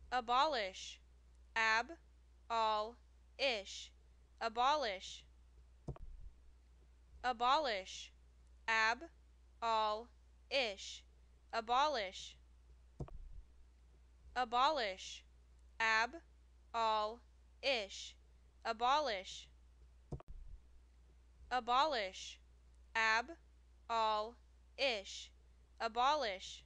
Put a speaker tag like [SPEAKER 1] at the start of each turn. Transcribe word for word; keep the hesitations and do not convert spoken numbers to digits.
[SPEAKER 1] abolish, ab, all, ish, abolish, abolish, ab, all, ish, abolish, abolish, ab, all, ish, abolish, abolish, ab, all, ish, abolish,